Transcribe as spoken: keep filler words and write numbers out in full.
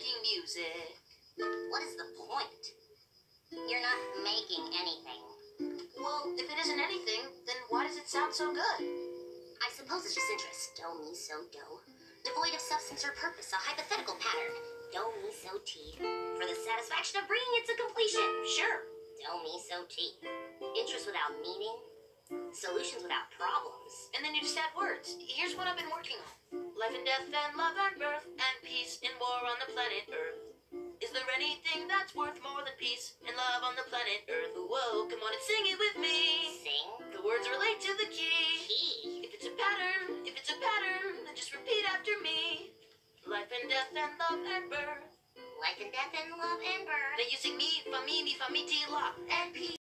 making music. What is the point? You're not making anything. Well, if it isn't anything, then why does it sound so good? I suppose it's just interest. Do, mi, so, do. Devoid of substance or purpose, a hypothetical pattern. Do, mi, so, ti. For the satisfaction of bringing it to completion. Sure. Do, mi, so, ti. Interest without meaning. Solutions without problems. And then you just add words. Here's what I've been working on. Life and death and love and birth and peace and war on the planet Earth. Is there anything that's worth more than peace and love on the planet Earth? Whoa, come on and sing it with me. Sing? The words relate to the key. Key? If it's a pattern, if it's a pattern, then just repeat after me. Life and death and love and birth. Life and death and love and birth. Then you sing me, fa, mi, mi, fa, mi, ti, la. And peace.